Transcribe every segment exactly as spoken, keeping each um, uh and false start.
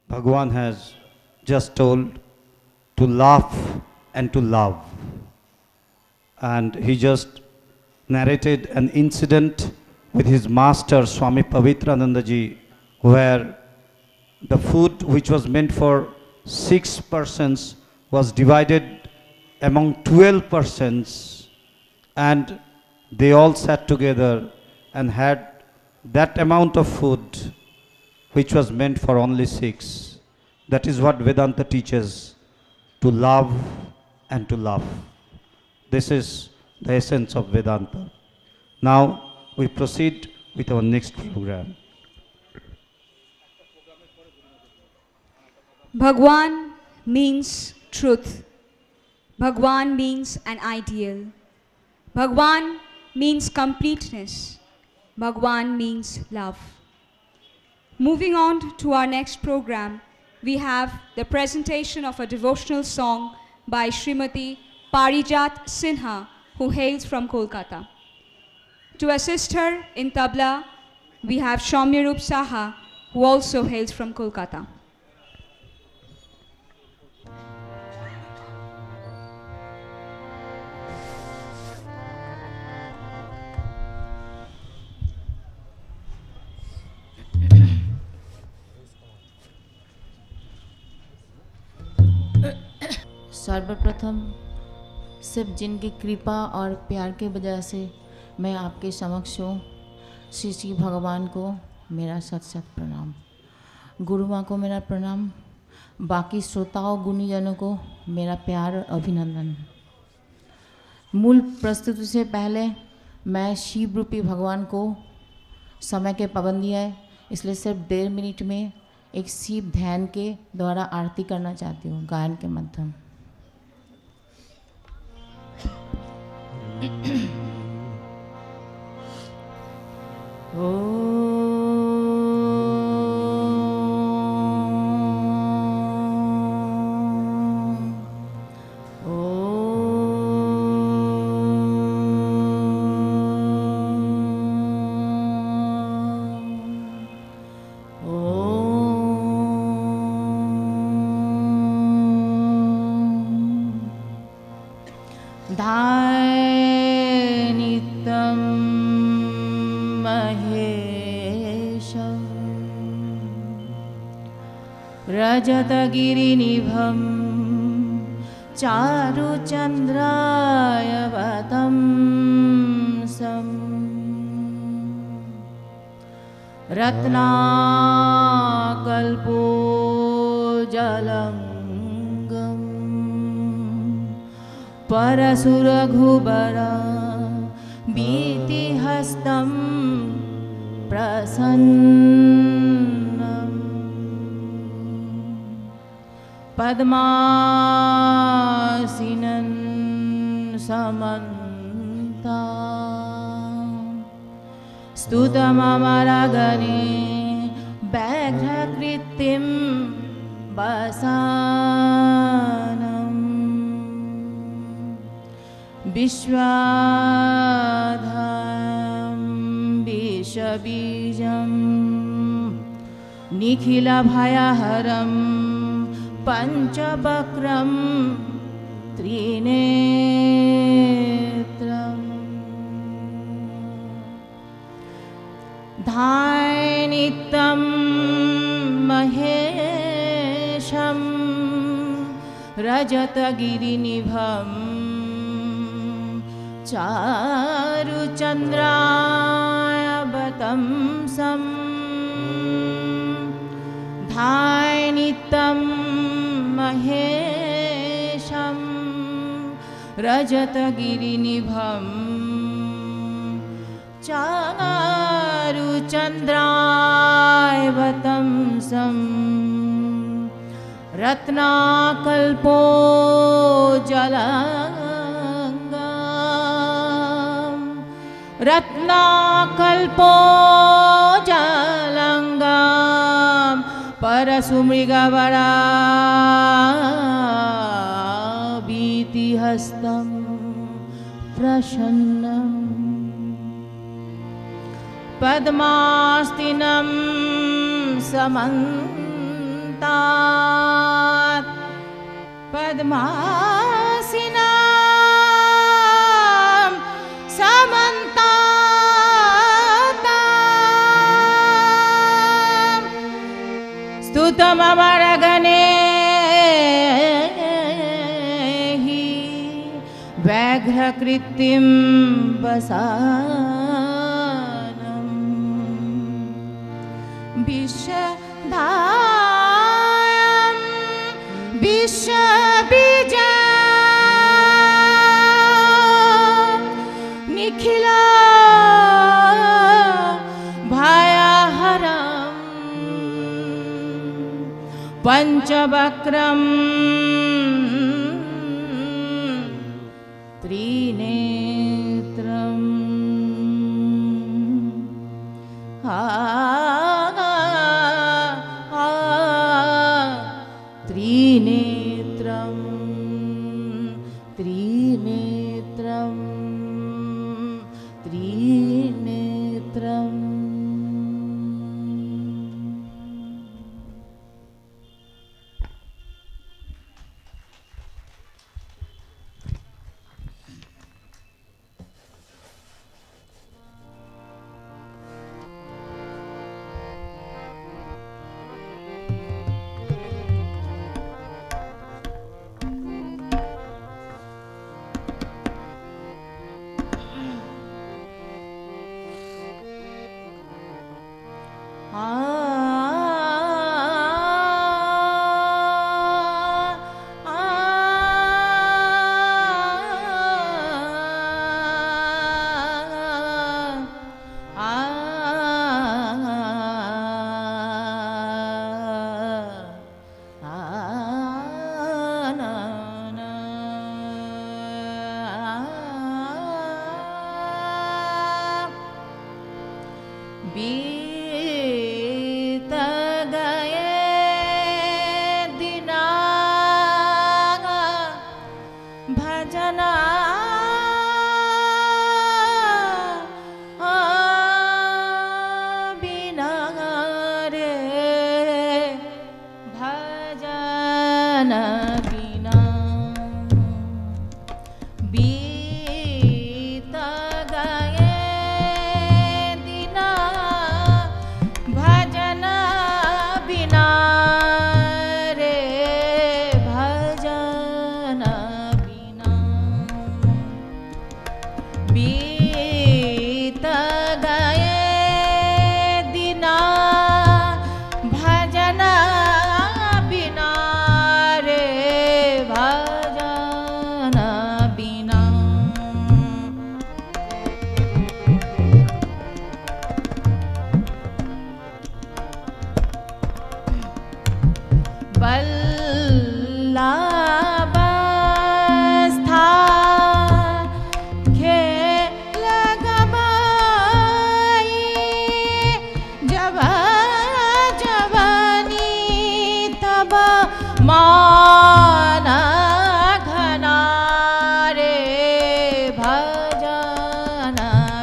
Bhagwan has just told to laugh and to love. And he just narrated an incident with his master Swami Pavitrananda ji, where the food which was meant for six persons was divided among twelve persons, and they all sat together and had that amount of food which was meant for only six. That is what Vedanta teaches, to love and to love. This is the essence of Vedanta. Now we proceed with our next program. Bhagwan means truth. Bhagwan means an ideal. Bhagwan means completeness. Bhagwan means love. Moving on to our next program, we have the presentation of a devotional song by Srimati Parijat Sinha, who hails from Kolkata. To assist her in tabla, we have Shaumyarup Saha, who also hails from Kolkata. सर्वप्रथम सिर्फ जिनकी कृपा और प्यार के वजह से मैं आपके समक्ष हूँ, श्री श्री भगवान को मेरा सत सत प्रणाम, गुरु माँ को मेरा प्रणाम, बाकी श्रोताओं गुणीजनों को मेरा प्यार और अभिनंदन। मूल प्रस्तुति से पहले मैं शिव रूपी भगवान को, समय के पाबंदी है इसलिए सिर्फ डेढ़ मिनट में एक शिव ध्यान के द्वारा आरती करना चाहती हूँ गायन के माध्यम। ओ रजतगिरिनिभं चारुचन्द्रायवतं सं रत्नाकल्पोज्ज्वलं परशुरघुबर भीतिहस्तं प्रसन्नं पद्मासीनं समन्ता स्तुतममरगणे व्याघ्रकृतिं वसानं विश्वाधारं विषबीजं निखिलभयहरं पंचवक्रं त्रिनेत्रम् ध्यायेन्नित्यं महेशं रजतगिरिनिभं चारुचन्द्रायवतंसं ध्यायेन्नित्यं महेशं रजतगिरिनिभं चारुचन्द्रायवतंसं रत्नाकल्पोज्ज्वलं रत्नाकल्पोज्ज्वलं परशुमृगवरा भीतिहस्तं प्रसन्नं पद्मास्तिनं समन्ता मदमासिनां समन्तातां स्तुतममरगणैः व्याघ्रकृतिं वसानम् विश्वधायं विश्वबीजं निखिला भयहरं पंचवक्रं त्रिनेत्रम् आ त्रिनेत्रं त्रिनेत्रं त्रिनेत्रम् बीत गए दिना भजना बिना रे भजन बिना बीत गए दिना भजन बिना रे भजन बिना बीत गए दिना भजन बिना रे भजन बिना बल्लवस्था खेल गवाई जब जवानी तब मान घना रे भजन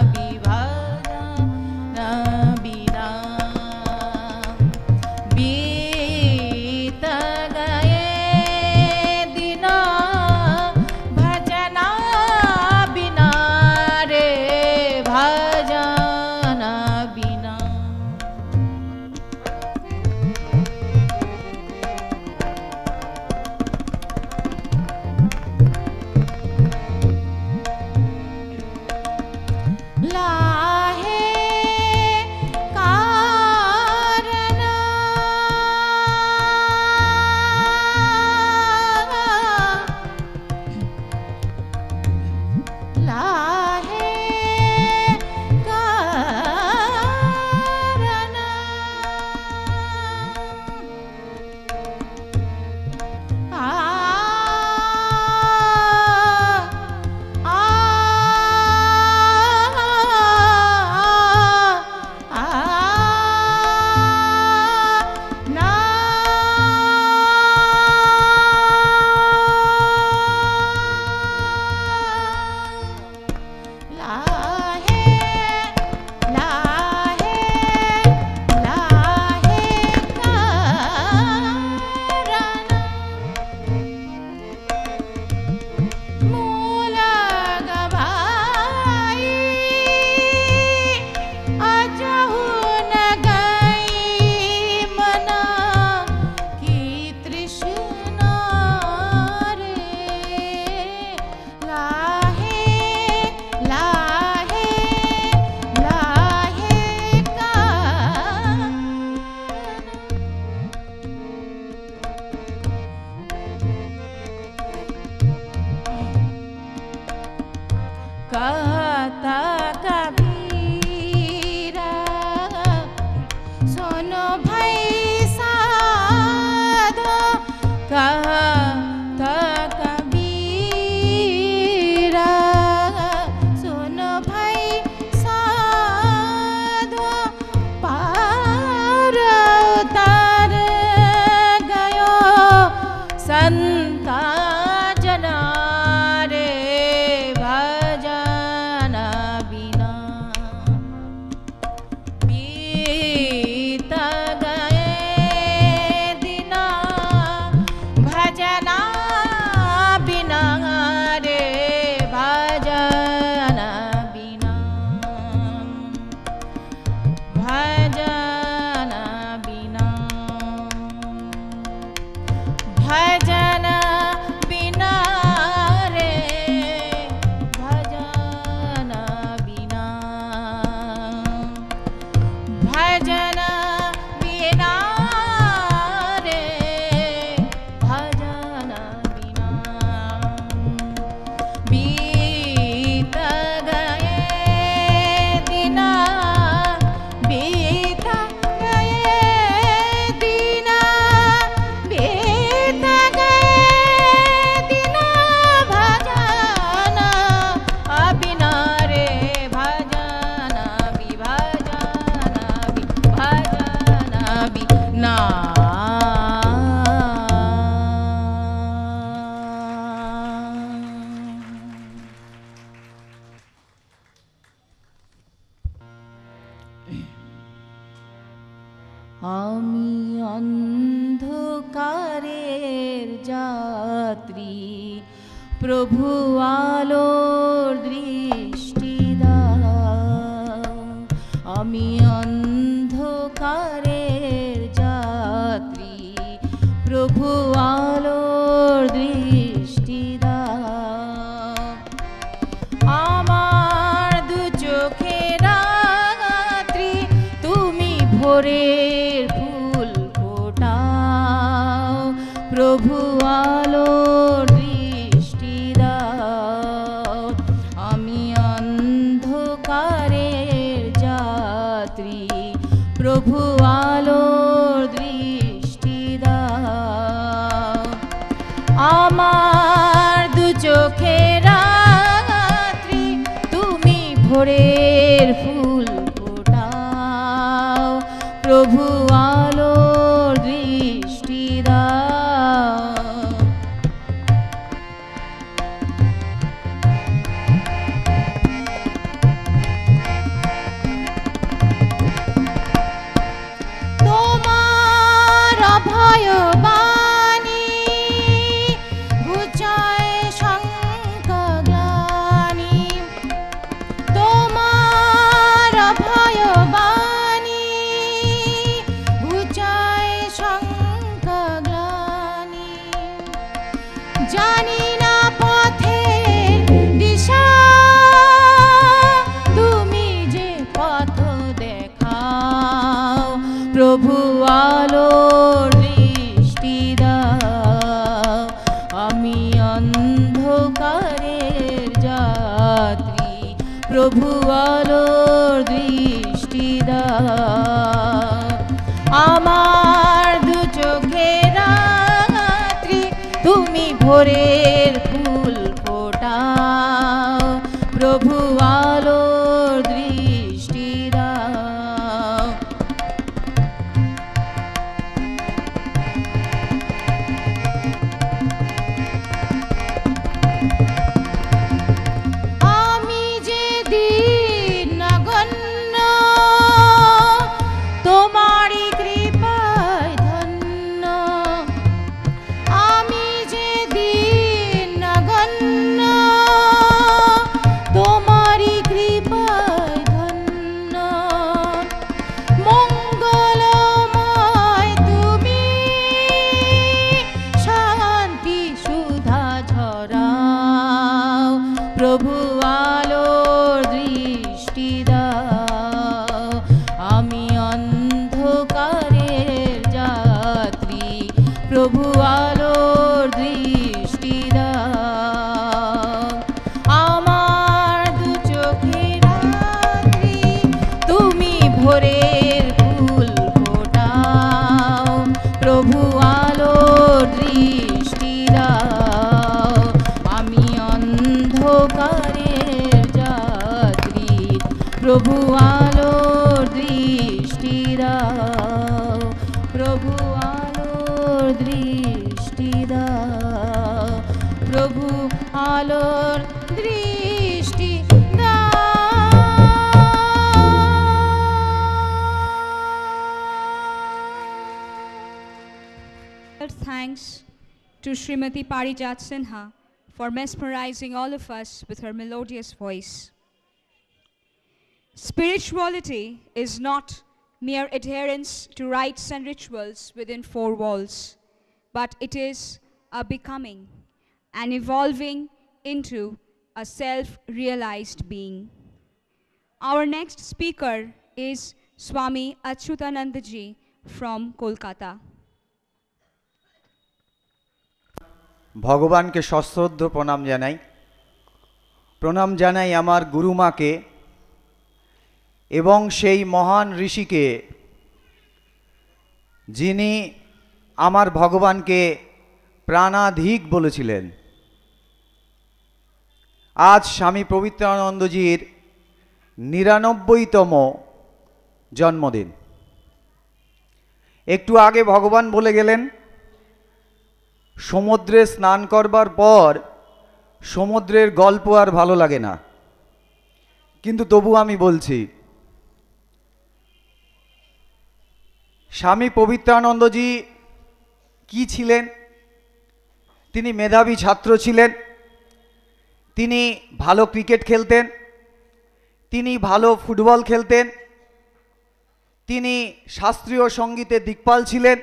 विभजन बिना बीत गए कहता कबीरा सुनो भाई साधो कहता कबीरा सुनो भाई साधो पार उतार गयो संता जना रे भजन बिना बीत गए दिना भजना बिना रे भजन बिना भजन बिना भजन बिना रे भजन बिना भजन बिना रे भजन बिना बीत गए दिना बीत गए दिना बीत गए दिना भजन बिना रे भजन विभजन विभजन बिना আমি অন্ধকারের যাত্রী প্রভু আলোর দৃষ্টি দাও আমি অন্ধকারের যাত্রী প্রভু আলোর দৃষ্টি দাও আমার দু চোখের রাত্রি তুমি ভোরের ফুল ফোটাও প্রভু আলোর দৃষ্টি দাও আমি অন্ধকারের যাত্রী প্রভু আলোর দৃষ্টি দাও আমার দু চোখের রাত্রি তুমি ভোরের ফুল ফোটাও প্রভু আলোর দৃষ্টি দাও তোমার অভয় বাণী ঘুচায় শঙ্কা গ্লানি তোমার অভয় বাণী ঘুচায় শঙ্কা গ্লানি জানি না পথের দিশা তুমি যে পথ দেখাও প্রভু আলোর দৃষ্টি দাও আমি অন্ধকারের যাত্রী প্রভু আলোর দৃষ্টি দাও আমার দু চোখের রাত্রি তুমি ভোরের ফুল ফোটাও প্রভু আলোর দৃষ্টি দাও আমি যে দিন নগণ্য তোমারই কৃপায় ধন্য আমি যে দিন নগণ্য তোমারই কৃপায় ধন্য মঙ্গলময় তুমি শান্তি সুধা ঝরাও প্রভু আলোর দৃষ্টি দাও আমি অন্ধকারের যাত্রী প্রভু আলোর দৃষ্টি দাও আমার দু আলোর দৃষ্টি দাও, আমি অন্ধকারের যাত্রী, প্রভু আলোর দৃষ্টি দাও, প্রভু আলোর দৃষ্টি দাও, প্রভু আলোর দৃষ্টি Thanks to Srimati Parijat Sinha for mesmerizing all of us with her melodious voice. Spirituality is not mere adherence to rites and rituals within four walls, but it is a becoming and evolving into a self-realized being. Our next speaker is Swami Achyutanandaji from Kolkata. ভগবানকে সশ্রদ্ধ প্রণাম জানাই। প্রণাম জানাই আমার গুরুমাকে এবং সেই মহান ঋষিকে যিনি আমার ভগবানকে প্রাণাধিক বলেছিলেন। আজ স্বামী পবিত্রানন্দজির নিরানব্বইতম জন্মদিন। একটু আগে ভগবান বলে গেলেন, সমুদ্রে স্নান করবার পর সমুদ্রের গল্প আর ভালো লাগে না, কিন্তু তবু আমি বলছি, স্বামী পবিত্রানন্দজি কি ছিলেন? তিনি মেধাবী ছাত্র ছিলেন, তিনি ভালো ক্রিকেট খেলতেন, তিনি ভালো ফুটবল খেলতেন, তিনি শাস্ত্রীয় সঙ্গীতের দিকপাল ছিলেন,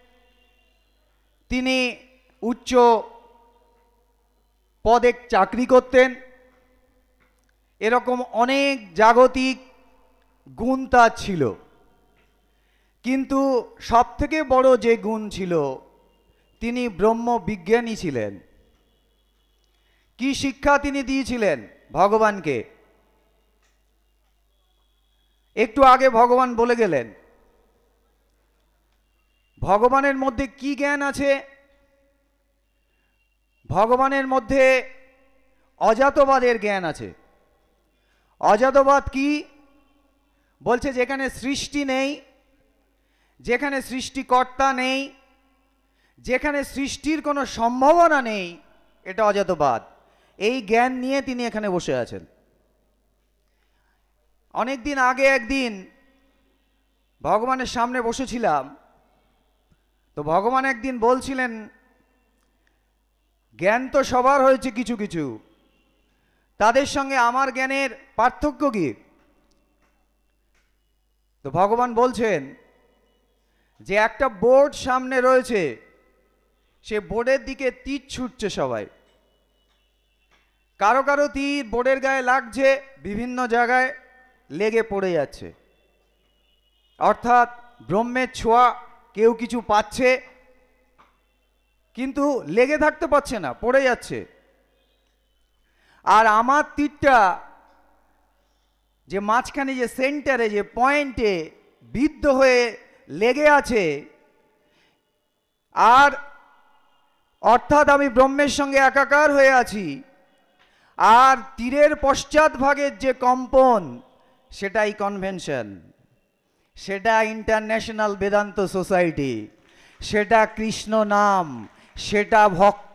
তিনি উচ্চ পদে চাকরি করতেন। এরকম অনেক জাগতিক গুণ তার ছিল, কিন্তু সবথেকে বড় যে গুণ ছিল, তিনি ব্রহ্মবিজ্ঞানী ছিলেন। কি শিক্ষা তিনি দিয়েছিলেন ভগবানকে? একটু আগে ভগবান বলে গেলেন, ভগবানের মধ্যে কি জ্ঞান আছে? ভগবানের মধ্যে অজাতবাদের জ্ঞান আছে। অজাতবাদ কি? বলছে যেখানে সৃষ্টি নেই, যেখানে সৃষ্টিকর্তা নেই, যেখানে সৃষ্টির কোনো সম্ভাবনা নেই, এটা অজাতবাদ। এই জ্ঞান নিয়ে তিনি এখানে বসে আছেন। অনেক দিন আগে একদিন ভগবানের সামনে বসেছিলাম, তো ভগবান একদিন বলছিলেন, জ্ঞান তো সবার হয়েছে কিছু কিছু, তাদের সঙ্গে আমার জ্ঞানের পার্থক্য কি? তো ভগবান বলছেন যে একটা বোর্ড সামনে রয়েছে, সে বোর্ডের দিকে তীর ছুটছে সবাই। কারো কারো তীর বোর্ডের গায়ে লাগছে, বিভিন্ন জায়গায় লেগে পড়ে যাচ্ছে। অর্থাৎ ব্রহ্মের ছোঁয়া, কেউ কিছু পাচ্ছে কিন্তু লেগে থাকতে পারছে না, পড়ে যাচ্ছে। আর আমার তীরটা যে মাঝখানে, যে সেন্টারে, যে পয়েন্টে বিদ্ধ হয়ে লেগে আছে, আর অর্থাৎ আমি ব্রহ্মের সঙ্গে একাকার হয়ে আছি। আর তীরের পশ্চাৎ ভাগের যে কম্পন, সেটাই কনভেনশন, সেটা ইন্টারন্যাশনাল বেদান্ত সোসাইটি, সেটা কৃষ্ণ নাম, সেটা ভক্ত।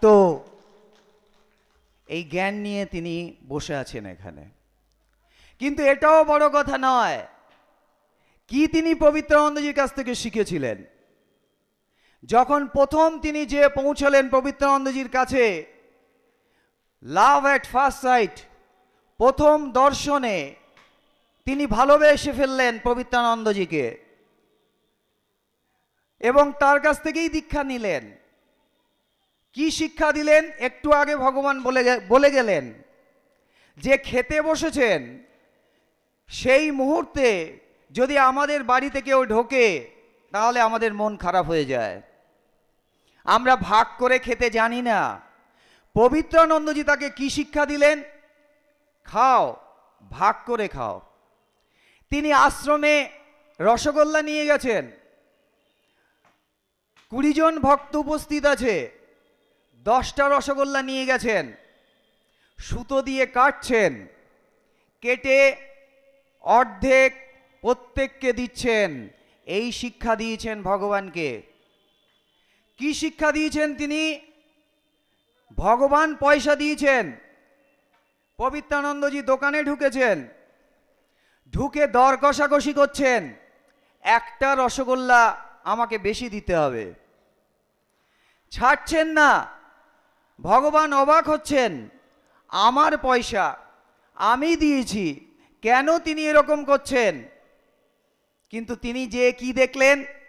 এই জ্ঞান নিয়ে তিনি বসে আছেন এখানে। কিন্তু এটাও বড় কথা নয়, কি তিনি পবিত্রানন্দজির কাছ থেকে শিখেছিলেন। যখন প্রথম তিনি যে পৌঁছলেন পবিত্রানন্দজির কাছে, লাভ অ্যাট ফার্স্ট সাইট, প্রথম দর্শনে তিনি ভালোবেসে ফেললেন পবিত্রানন্দজিকে এবং তার কাছ থেকেই দীক্ষা নিলেন। কি শিক্ষা দিলেন? একটু আগে ভগবান বলে বলে গেলেন যে খেতে বসেছেন, সেই মুহূর্তে যদি আমাদের বাড়িতে কেউ ঢোকে, তাহলে আমাদের মন খারাপ হয়ে যায়। আমরা ভাগ করে খেতে জানি না। পবিত্রানন্দজি তাকে কি শিক্ষা দিলেন? খাও, ভাগ করে খাও। তিনি আশ্রমে রসগোল্লা নিয়ে গেছেন, কুড়ি জন ভক্ত উপস্থিত আছে, দশটা রসগোল্লা নিয়ে গেছেন, সুতো দিয়ে কাটছেন, কেটে অর্ধেক প্রত্যেককে দিচ্ছেন। এই শিক্ষা দিয়েছেন ভগবানকে। কি শিক্ষা দিয়েছেন তিনি? ভগবান পয়সা দিয়েছেন। পবিত্রানন্দজি দোকানে ঢুকেছেন, ঢুকে দর কষাকষি করছেন, একটা রসগোল্লা আমাকে বেশি দিতে হবে, ছাড়ছেন না। ভগবান অবাক হচ্ছেন, আমার পয়সা আমি দিয়েছি, কেন তিনি এরকম করছেন? কিন্তু তিনি যে কি দেখলেন,